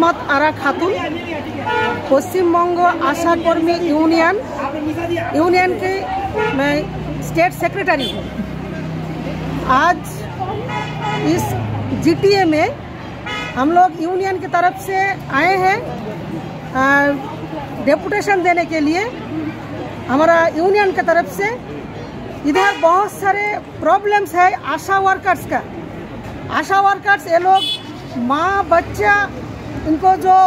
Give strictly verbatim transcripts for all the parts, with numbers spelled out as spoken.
मोहम्मद आरा खातून, पश्चिम बंग आशा कर्मी union union के मैं स्टेट सेक्रेटरी हूँ। आज इस जीटीए में हम लोग यूनियन की तरफ से आए हैं डेपुटेशन देने के लिए। हमारा यूनियन की तरफ से इधर बहुत सारे प्रॉब्लम्स है आशा वर्कर्स का। आशा वर्कर्स ये लोग माँ बच्चा इनको जो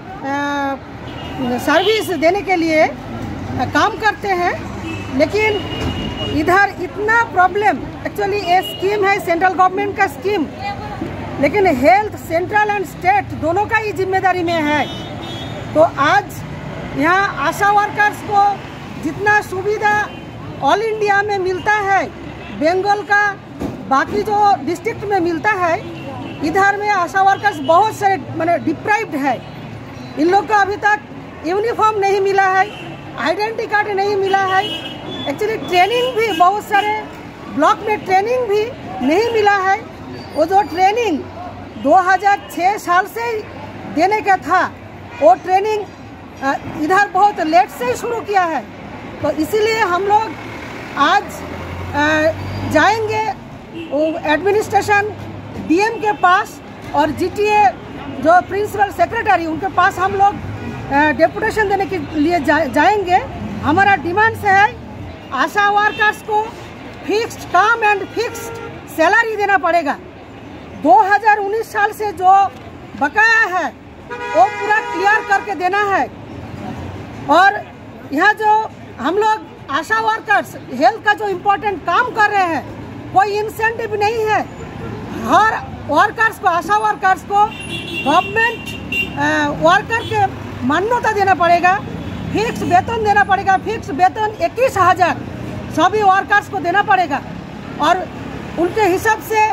सर्विस देने के लिए काम करते हैं, लेकिन इधर इतना प्रॉब्लम। एक्चुअली ये स्कीम है सेंट्रल गवर्नमेंट का स्कीम, लेकिन हेल्थ सेंट्रल एंड स्टेट दोनों का ही जिम्मेदारी में है। तो आज यहाँ आशा वर्कर्स को जितना सुविधा ऑल इंडिया में मिलता है, बंगाल का बाकी जो डिस्ट्रिक्ट में मिलता है, इधर में आशा वर्कर्स बहुत सारे माने डिप्राइव्ड है। इन लोग को अभी तक यूनिफॉर्म नहीं मिला है, आइडेंटिटी कार्ड नहीं मिला है। एक्चुअली ट्रेनिंग भी बहुत सारे ब्लॉक में ट्रेनिंग भी नहीं मिला है। वो जो ट्रेनिंग दो हज़ार छह साल से देने का था, वो ट्रेनिंग इधर बहुत लेट से ही शुरू किया है। तो इसीलिए हम लोग आज जाएंगे एडमिनिस्ट्रेशन डीएम के पास और जीटीए जो प्रिंसिपल सेक्रेटरी उनके पास हम लोग डेपुटेशन देने के लिए जा, जाएंगे। हमारा डिमांड से है आशा वर्कर्स को फिक्स्ड काम एंड फिक्स्ड सैलरी देना पड़ेगा। दो हज़ार उन्नीस साल से जो बकाया है वो पूरा क्लियर करके देना है। और यहाँ जो हम लोग आशा वर्कर्स हेल्थ का जो इम्पोर्टेंट काम कर रहे हैं, कोई इंसेंटिव नहीं है। हर वर्कर्स को आशा वर्कर्स को गवर्नमेंट वर्कर के मान्यता देना पड़ेगा, फिक्स वेतन देना पड़ेगा। फिक्स वेतन इक्कीस हजार सभी वर्कर्स को देना पड़ेगा। और उनके हिसाब से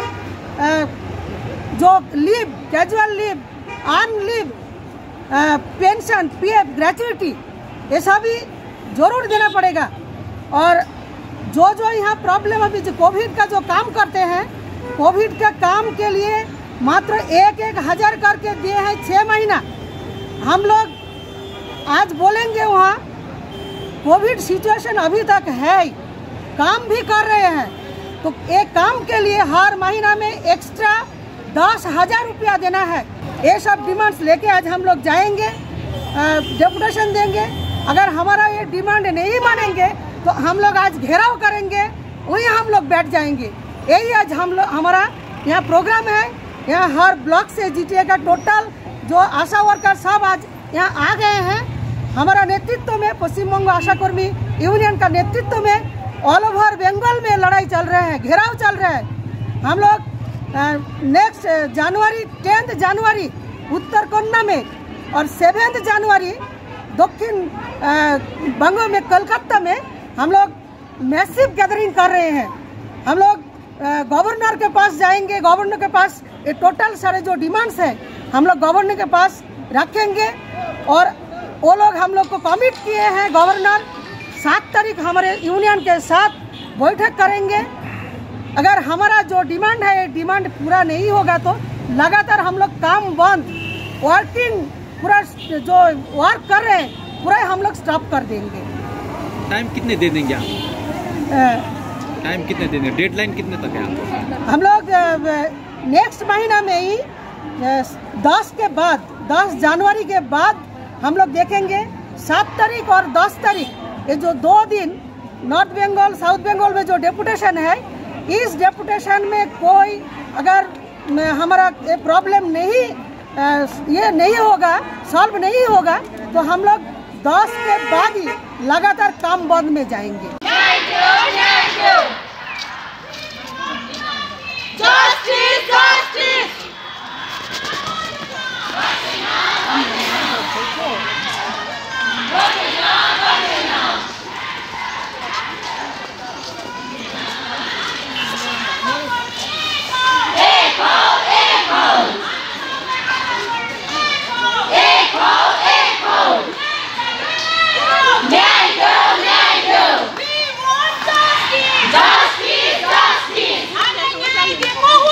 जो leave, casual leave, earn leave, pension, PF, gratuity, ये सभी जरूर देना पड़ेगा। और जो जो यहाँ प्रॉब्लम अभी जो कोविड का जो काम करते हैं, कोविड का काम के लिए मात्र एक एक हजार करके दिए हैं छः महीना। हम लोग आज बोलेंगे वहाँ कोविड सिचुएशन अभी तक है, काम भी कर रहे हैं। तो एक काम के लिए हर महीना में एक्स्ट्रा दस हजार रुपया देना है। ये सब डिमांड्स लेके आज हम लोग जाएंगे, डेपुटेशन देंगे। अगर हमारा ये डिमांड नहीं मानेंगे तो हम लोग आज घेराव करेंगे, वहीं हम लोग बैठ जाएंगे। यही आज हम लोग हमारा यहाँ प्रोग्राम है। यहाँ हर ब्लॉक से जीटीए का टोटल जो आशा वर्कर सब आज यहाँ आ गए हैं। हमारा नेतृत्व में पश्चिम बंग आशा कर्मी यूनियन का नेतृत्व में ऑल ओवर बंगाल में लड़ाई चल रहे हैं, घेराव चल रहे हैं। हम लोग नेक्स्ट जनवरी टेंथ जनवरी उत्तर कन्ना में और सेवेंथ जनवरी दक्षिण बंग में कलकत्ता में हम लोग मैसिव गैदरिंग कर रहे हैं। हम लोग गवर्नर के पास जाएंगे, गवर्नर के पास ये टोटल सारे जो डिमांड्स हैं हम लोग गवर्नर के पास रखेंगे। और वो लोग हम लोग को कमिट किए हैं, गवर्नर सात तारीख हमारे यूनियन के साथ बैठक करेंगे। अगर हमारा जो डिमांड है ये डिमांड पूरा नहीं होगा तो लगातार हम लोग काम बंद, वर्किंग पूरा जो वर्क कर रहे हैं पूरा हम लोग स्टॉप कर देंगे। टाइम कितने दे देंगे आप? टाइम कितने देंगे? डेडलाइन कितने तक है आपको? हम लोग नेक्स्ट महीना में ही दस के बाद दस जनवरी के बाद हम लोग देखेंगे। सात तारीख और दस तारीख ये जो दो दिन नॉर्थ बंगाल साउथ बंगाल में जो डेपुटेशन है, इस डेपुटेशन में कोई अगर हमारा ये प्रॉब्लम नहीं ये नहीं होगा, सॉल्व नहीं होगा, तो हम लोग दस के बाद ही लगातार काम बंद में जाएंगे। Justice, justice. Justice, justice.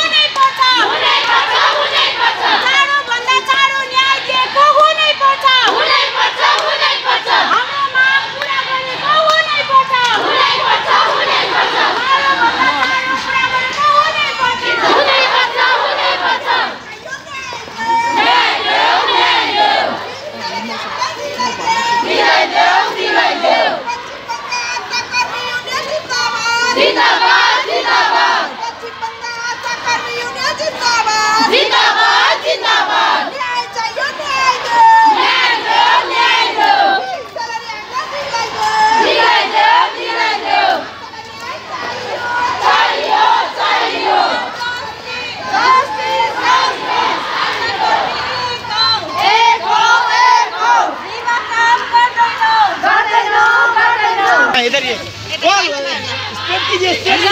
ना इधर ये स्टेप कीजिए स्टेप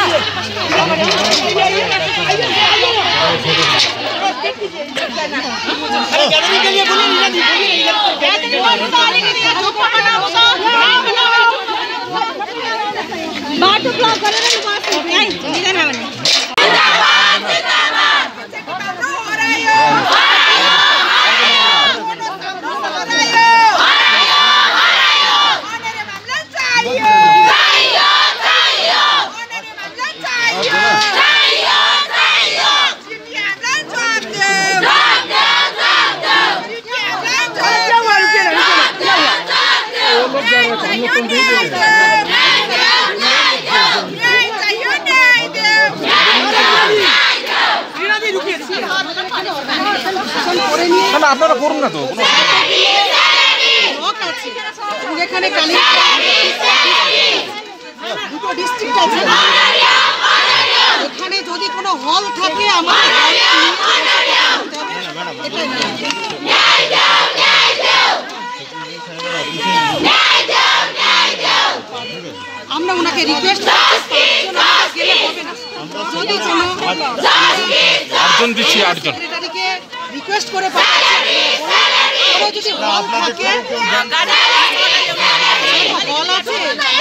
गैदरिंग के लिए बोलिए बाटू ब्लॉक करे ना बात नहीं इधर है जिंदाबाद जिंदाबाद हो रही हो আপনারা করুন না তো এখানে কালি দুটো ডিস্ট্রিক্ট আছে এখানে যদি কোনো হল থাকে আমার আমরা ওনাকে রিকোয়েস্ট করছি গেলে হবে না যদি কোনো আটজন দিচ্ছি আটজন সেক্রেটারিকে রিকোয়েস্ট করে পাঠাচ্ছি যদি হল থাকে হল আছে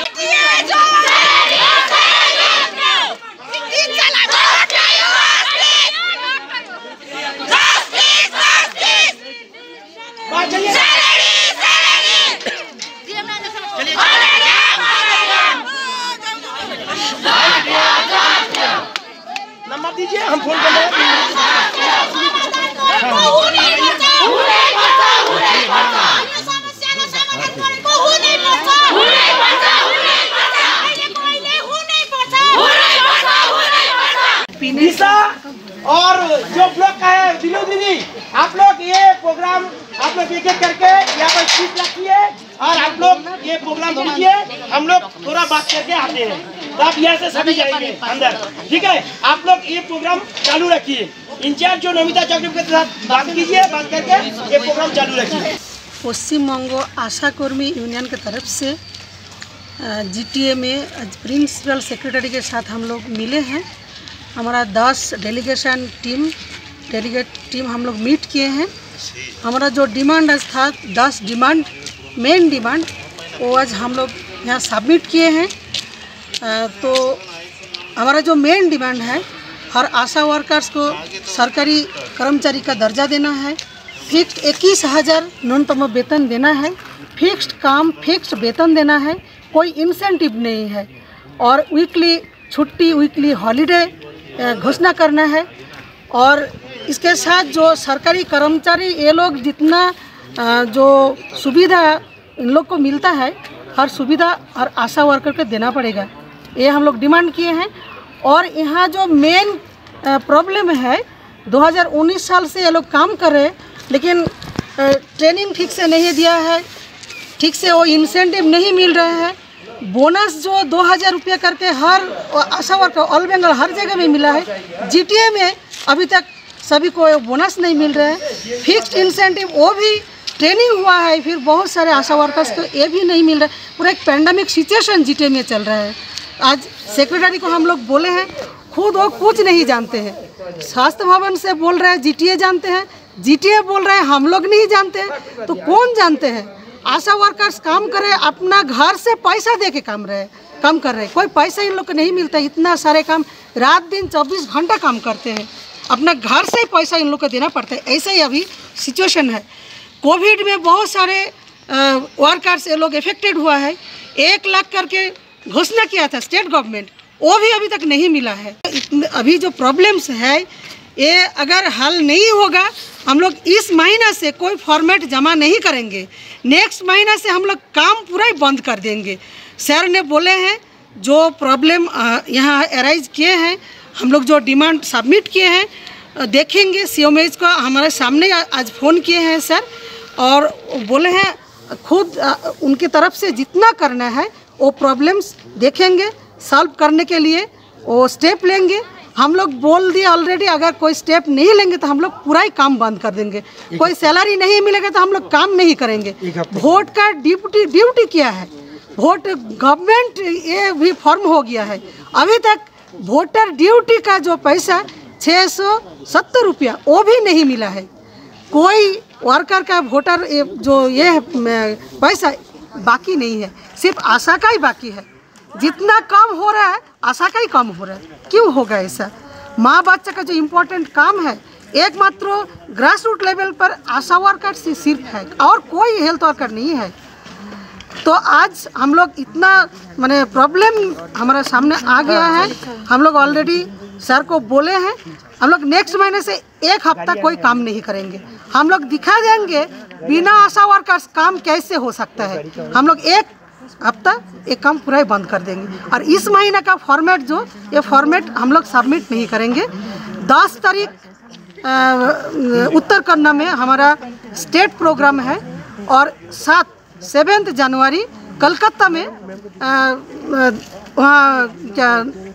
नंबर दीजिए हम फोन कर लेंगे दिशा और जो ब्लॉक का है दिलो दीदी आप लोग ये प्रोग्राम आप लोग एक एक करके यहाँ पर सीट रखिए और आप लोग ये प्रोग्राम कीजिए हम लोग थोड़ा बात करके आते हैं तो आप यहाँ से सभी जाएंगे अंदर ठीक है आप लोग ये प्रोग्राम चालू रखिए इंचार्ज जो नमिता चौधरी के साथ बात कीजिए बात करके ये प्रोग्राम चालू रखिए पश्चिम बंग आशा कर्मी यूनियन की तरफ से जीटीए में प्रिंसिपल सेक्रेटरी के साथ हम लोग मिले हैं। हमारा दस डेलीगेशन टीम डेलीगेट टीम हम लोग मीट किए हैं। हमारा जो डिमांड था दस डिमांड मेन डिमांड वो आज हम लोग यहाँ सबमिट किए हैं। तो हमारा जो मेन डिमांड है हर आशा वर्कर्स को सरकारी कर्मचारी का दर्जा देना है, फिक्स्ड इक्कीस हज़ार न्यूनतम वेतन देना है, फिक्स्ड काम फिक्स्ड वेतन देना है, कोई इंसेंटिव नहीं है और वीकली छुट्टी वीकली हॉलीडे घोषणा करना है। और इसके साथ जो सरकारी कर्मचारी ये लोग जितना जो सुविधा इन लोग को मिलता है हर सुविधा हर आशा वर्कर को देना पड़ेगा, ये हम लोग डिमांड किए हैं। और यहाँ जो मेन प्रॉब्लम है दो हज़ार उन्नीस साल से ये लोग काम कर रहे हैं लेकिन ट्रेनिंग ठीक से नहीं दिया है, ठीक से वो इंसेंटिव नहीं मिल रहा है। बोनस जो दो हज़ार रुपये करके हर आशा वर्कर ऑल बंगाल हर जगह में मिला है, जीटीए में अभी तक सभी को बोनस नहीं मिल रहा है। फिक्स्ड इंसेंटिव वो भी ट्रेनिंग हुआ है फिर बहुत सारे आशा वर्कर्स को ये भी नहीं मिल रहा है। पूरा एक पैंडेमिक सिचुएशन जीटीए में चल रहा है। आज सेक्रेटरी को हम लोग बोले हैं खुद वो कुछ नहीं जानते हैं। स्वास्थ्य भवन से बोल रहे हैं जीटीए जानते हैं, जीटीए बोल रहे हैं हम लोग नहीं जानते हैं, तो कौन जानते हैं? आशा वर्कर्स काम करे अपना घर से पैसा दे के काम रहे काम कर रहे हैं, कोई पैसा इन लोग को नहीं मिलता। इतना सारे काम रात दिन चौबीस घंटा काम करते हैं, अपना घर से ही पैसा इन लोग को देना पड़ता है। ऐसा ही अभी सिचुएशन है। कोविड में बहुत सारे वर्कर्स ये लोग इफेक्टेड हुआ है, एक लाख करके घोषणा किया था स्टेट गवर्नमेंट, वो भी अभी तक नहीं मिला है। अभी जो प्रॉब्लम्स है ये अगर हल नहीं होगा हम लोग इस महीना से कोई फॉर्मेट जमा नहीं करेंगे, नेक्स्ट महीना से हम लोग काम पूरा ही बंद कर देंगे। सर ने बोले हैं जो प्रॉब्लम यहाँ अराइज किए हैं हम लोग जो डिमांड सबमिट किए हैं देखेंगे। सीओमेज को हमारे सामने आज फ़ोन किए हैं सर और बोले हैं खुद उनकी तरफ से जितना करना है वो प्रॉब्लम्स देखेंगे, सॉल्व करने के लिए वो स्टेप लेंगे। हम लोग बोल दिए ऑलरेडी अगर कोई स्टेप नहीं लेंगे तो हम लोग पूरा ही काम बंद कर देंगे। कोई सैलरी नहीं मिलेगा तो हम लोग काम नहीं करेंगे। वोट का ड्यूटी ड्यूटी क्या है, वोट गवर्नमेंट ये भी फॉर्म हो गया है, अभी तक वोटर ड्यूटी का जो पैसा छः सौ सत्तर रुपया वो भी नहीं मिला है। कोई वर्कर का वोटर जो ये पैसा बाकी नहीं है, सिर्फ आशा का ही बाकी है। जितना कम हो रहा है आशा का ही कम हो रहा है। क्यों होगा ऐसा? माँ बच्चा का जो इम्पोर्टेंट काम है एकमात्र ग्रास रूट लेवल पर आशा वर्कर से सिर्फ है और कोई हेल्थ वर्कर नहीं है। तो आज हम लोग इतना माने प्रॉब्लम हमारे सामने आ गया है। हम लोग ऑलरेडी सर को बोले हैं, हम लोग नेक्स्ट महीने से एक हफ्ता कोई काम नहीं करेंगे। हम लोग दिखा देंगे बिना आशा वर्कर्स काम कैसे हो सकता है। हम लोग एक हफ्ता एक काम पूरा ही बंद कर देंगे और इस महीने का फॉर्मेट जो ये फॉर्मेट हम लोग सबमिट नहीं करेंगे। दस तारीख उत्तर कन्नड़ में हमारा स्टेट प्रोग्राम है और सात सेवेंथ जनवरी कलकत्ता में वहाँ क्या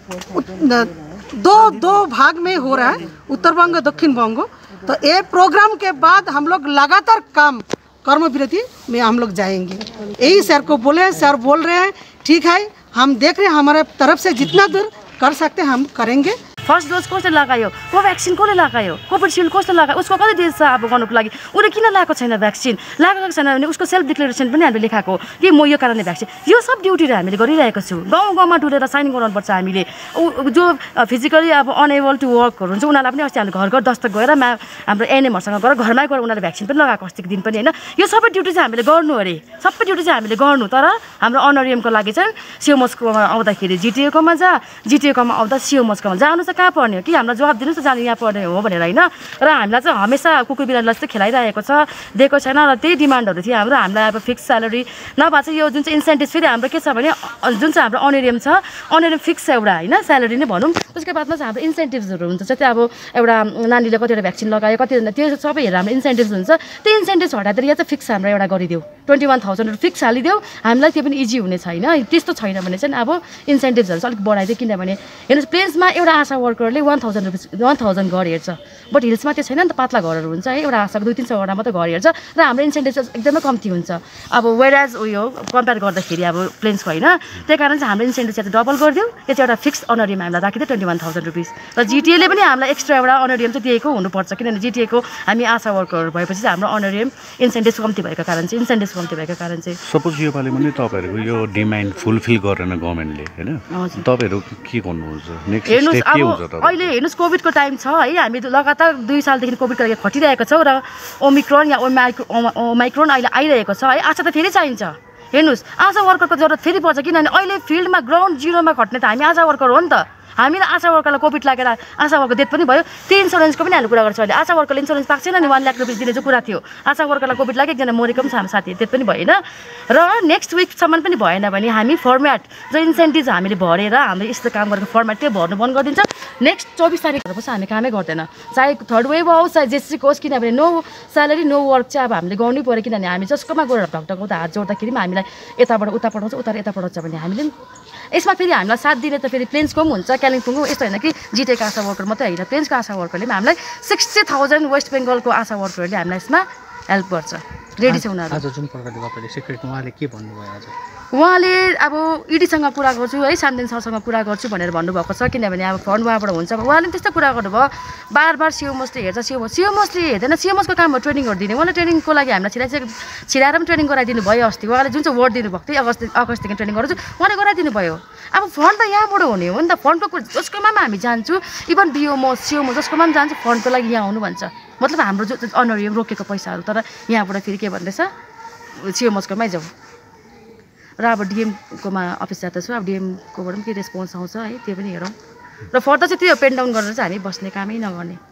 दो दो भाग में हो रहा है, उत्तर बंग दक्षिण बंग। तो ये प्रोग्राम के बाद हम लोग लगातार काम कर्म विरति में हम लोग जाएंगे। यही सर को बोले, सर बोल रहे हैं ठीक है, हम देख रहे हैं हमारे तरफ से जितना दूर कर सकते हैं हम करेंगे। फर्स्ट डोज कसले लगायो, कोभ्याक्सिन कसले लगायो, कोभिडसिल्ड कसले लगायो, उसको कति देश छ अब गर्नुको लागि, उसले किन लगाएको छैन भ्याक्सिन, लगाएको छैन भने उसको सेल्फ डिक्लेरेसन पनि हामीले लेखाएको कि म यो कारणले भ्याक्सिन। यो सब ड्युटीहरू हामीले गरिरहेको छु। गाउँ गाउँमा डुलेर साइन गराउनुपर्छ हामीले। जो फिजिकली अब अनएबल टु वर्कहरू हुन्छ उनीहरूलाई पनि अस्ति हामीले घर घर दस्तक गएर मा हाम्रो एनएमहरूसँग गएर घरमै गएर उनीहरूले भ्याक्सिन पनि लगाएको अस्तिको दिन पनि होइन। यो सबै ड्युटी चाहिँ हामीले गर्नु अरे, सबै ड्युटी चाहिँ हामीले गर्नु। तर हाम्रो अनरियमको लागि चाहिँ सिओमोसकोमा आउँदाखेरि जिटिएकोमा जा, जिटिएकोमा आउँदा सिओमोसकोमा जानु चाहिँ कहाँ पर्ने हो कि हामीलाई जवाब दिनुहोस् त जानु यहाँ पर्ने हो भनेर होइन। र हामीलाई चाहिँ हमेसा कुकुर बिरालोलाई जस्तै खेलाइरहेको छ, दिएको छैन। र त्यही डिमान्डहरू थियो हाम्रो। हामीलाई अब फिक्स स्यालेरी नभए चाहिँ यो जुन चाहिँ इन्सेन्टिभ फेरि हाम्रो के छ भने जुन चाहिँ हाम्रो अनरियम छ, अनरियम फिक्स छ एउटा होइन, स्यालेरी नै भनौँ। त्यसको बादमा चाहिँ हाम्रो इन्सेन्टिभ्सहरू हुन्छ जस्तै अब एउटा नानीले कतिवटा भ्याक्सिन लगायो, कतिजना त्यो सबै हेरेर हाम्रो इन्सेन्टिभ्स हुन्छ। त्यो इन्सेन्टिभ्स हटाएर यहाँ चाहिँ फिक्स हाम्रो एउटा गरिदेऊ, ट्वेन्टी वान थाउजन्डहरू फिक्स हालिदेऊ। हामीलाई त्यो पनि इजी हुने छैन। त्यस्तो छैन भने चाहिँ अब इन्सेन्टिभ्सहरू चाहिँ अलिक बढाइदियो। किनभने हेर्नुहोस् प्लेन्समा एउटा आशा वर्करले one thousand rupees one thousand घर हेर्छ, बट हिल्समा त्यो छैन नि त, पातला घरहरू हुन्छ है, एउटा आशाको दुई तिन सयवटा मात्रै घर हेर्छ र हाम्रो इन्सेन्टिभ चाहिँ एकदमै कम्ती हुन्छ। अब वेराज उयो कम्पेयर गर्दाखेरि अब प्लेन्सको होइन, त्यही कारण चाहिँ हाम्रो इन्सेन्टिभ चाहिँ डबल गरिदिउँ। यो चाहिँ एउटा फिक्स अनरियम हामीलाई राखिदियो ट्वेन्टी वान थाउजन्ड रुपिस। र जिटिएले पनि हामीलाई एक्स्ट्रा एउटा अनरियम चाहिँ दिएको हुनुपर्छ, किनभने जिटिएको हामी आशा वर्करहरू भएपछि चाहिँ हाम्रो अनरियम इन्सेन्टिभ कम्ती भएको कारण चाहिँ इन्सेन्टिभ कम्ती भएको कारण चाहिँ सपोज योपालि पनि तपाईँहरूको यो डिमान्ड फुलफिल गरेन गभर्मेन्टले होइन, तपाईँहरू के गर्नुहुन्छ नेक्स्ट स्टेप के हुन्छ त? अहिले हेर्नुहोस् कोभिडको टाइम छ है, हामी लगातार दुई सालदेखि कोभिडको लागि खटिरहेको छौँ र ओमिक्रोन या ओमाइक्रो ओमाइक्रोन अहिले आइरहेको छ है। आशा त फेरि चाहिन्छ। हेर्नुहोस् आशा वर्करको जरुरत फेरि पर्छ, किनभने अहिले फिल्डमा ग्राउन्ड जिरोमा खट्ने त हामी आशा वर्कर हो नि त। हामीलाई आशा वर्करलाई कोभिड लागेर आशा वर्कर डेथ पनि भयो, त्यो इन्सुरेन्सको पनि हामीले कुरा गर्छ। अहिले आशा वर्करले इन्सुरेन्स पाएको छैन नि, वान लाख रुपिस दिने जो कुरा थियो। आशा वर्करलाई कोभिड लाग्यो, एकजना मरेको पनि छ हाम्रो साथी, डेथ पनि भएन। र नेक्स्ट विकसम्म पनि भएन भने हामी फर्मेट जो इन्सेन्टिभ हामीले भरेर हामीले यस्तो काम गरेको फर्मेट त्यो भर्नु बन्द गरिदिन्छ। नेक्स्ट चौबिस तारिकहरूपछि हामी कामै गर्दैन, चाहे थर्ड वेभ होस् चाहे जेसुकै होस्, किनभने नो स्यालेरी नो वर्क चाहिँ अब हामीले गर्नै पऱ्यो। किनभने हामी जसकोमा गएर ढकढक उता हात जोड्दाखेरि पनि हामीलाई यताबाट उता पठाउँछ, उता यता पठाउँछ भने हामीले यसमा फेरि हामीलाई साथ दिने त फेरि प्लेन्सको पनि हुन्छ, कालिम्पोङको यस्तो होइन कि जिटेको आशा वर्कर मात्रै होइन, प्लेन्सको आशा वर्करले पनि हामीलाई सिक्सटी थाउजन्ड वेस्ट बेङ्गलको आशा वर्करहरूले हामीलाई यसमा हेल्प गर्छ, रेडी छ उनीहरू। आज जुन प्रकारले तपाईँले सिक्रेट उहाँले के भन्नुभयो आज? उहाँले अब इडीसँग कुरा गर्छु है, सामदेन सरसँग कुरा गर्छु भनेर भन्नुभएको छ, किनभने अब फन्ड उहाँबाट हुन्छ। उहाँले पनि त्यस्तो कुरा गर्नुभयो, बार बार सिओमोसले हेर्छ, सिओमोस सिओमोसले हेर्दैन, सिओमोसको काम हो ट्रेनिङहरू दिने। उहाँले ट्रेनिङको लागि हामीलाई छिराइसके छिराएर पनि ट्रेनिङ गराइदिनु भयो अस्ति। उहाँले जुन चाहिँ वर्ड दिनुभएको थियो अगस्त अगस्तदेखि ट्रेनिङ गर्छु, उहाँले गराइदिनु भयो। अब फन्ड त यहाँबाट हुने हो नि त, फन्डको कुरा जसकोमा पनि हामी जान्छु, इभन बिओमोस सिओमोस जसकोमा पनि जान्छु फन्डको लागि यहाँ आउनु भन्छ। मतलब हाम्रो जो अनरियम रोकेको पैसाहरू, तर यहाँबाट फेरि के भन्दैछ सिओमोसकोमै जाउँ। र अब डिएमकोमा अफिस जाँदा छु, अब डिएमकोबाट पनि के रेस्पोन्स आउँछ है त्यो पनि हेरौँ। र फर्दर चाहिँ त्यो पेन डाउन गरेर चाहिँ हामी बस्ने कामै नगर्ने।